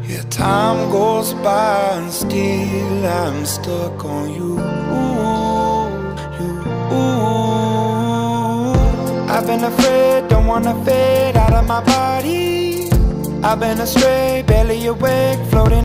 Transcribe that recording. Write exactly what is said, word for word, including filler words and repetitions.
Yeah, time goes by and still I'm stuck on you. You. I've been afraid, don't wanna fade out of my body. I've been astray, barely awake, floating